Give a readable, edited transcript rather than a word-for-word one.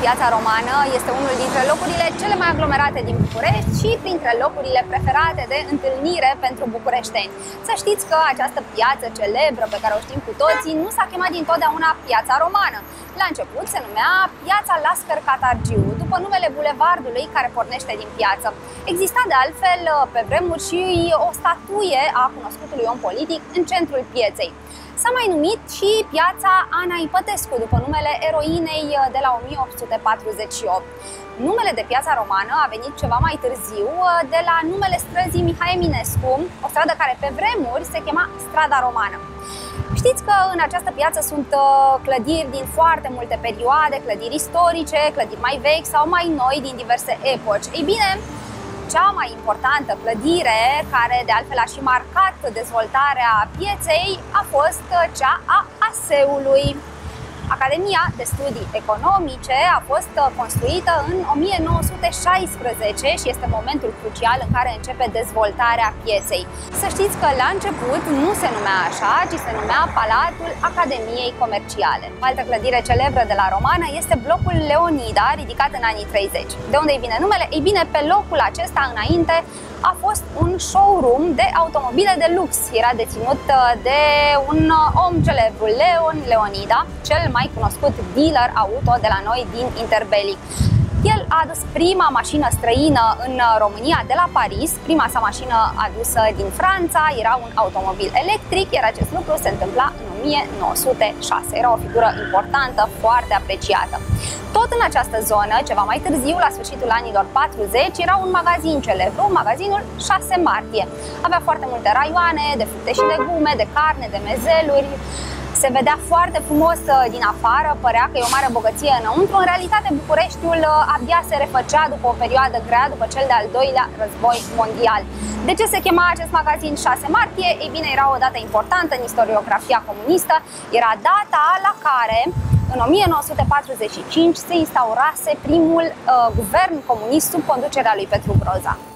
Piața Romană este unul dintre locurile cele mai aglomerate din București și printre locurile preferate de întâlnire pentru bucureșteni. Să știți că această piață celebră pe care o știm cu toții nu s-a chemat dintotdeauna Piața Romană. La început se numea Piața Lascăr Catargiu, după numele bulevardului care pornește din piață. Exista de altfel pe vremuri și o statuie a cunoscutului om politic în centrul pieței. S-a mai numit și Piața Ana Ipătescu, după numele eroinei de la 1848. Numele de Piața Romană a venit ceva mai târziu de la numele străzii Mihai Eminescu, o stradă care pe vremuri se chema Strada Romană. Știți că în această piață sunt clădiri din foarte multe perioade, clădiri istorice, clădiri mai vechi sau mai noi din diverse epoci. Ei bine, cea mai importantă clădire, care de altfel a și marcat dezvoltarea pieței, a fost cea a ASEE-ului. Academia de Studii Economice a fost construită în 1916 și este momentul crucial în care începe dezvoltarea pieței. Să știți că la început nu se numea așa, ci se numea Palatul Academiei Comerciale. O altă clădire celebră de la Romană este blocul Leonida, ridicat în anii 30. De unde îi vine numele? Ei bine, pe locul acesta înainte a fost un showroom de automobile de lux. Era deținut de un om celebru, Leon Leonida, cel mai cunoscut dealer auto de la noi din interbelic. El a adus prima mașină străină în România de la Paris, prima sa mașină adusă din Franța, era un automobil electric, iar acest lucru se întâmpla în 1906. Era o figură importantă, foarte apreciată. Tot în această zonă, ceva mai târziu, la sfârșitul anilor 40, era un magazin celebru, magazinul 6 Martie. Avea foarte multe raioane de fructe și legume, de carne, de mezeluri. Se vedea foarte frumos din afară, părea că e o mare bogăție înăuntru. În realitate, Bucureștiul abia se refăcea după o perioadă grea, după cel de-al doilea război mondial. De ce se chema acest magazin 6 Martie? Ei bine, era o dată importantă în istoriografia comunistă. Era data la care, în 1945, se instaurase primul guvern comunist sub conducerea lui Petru Groza.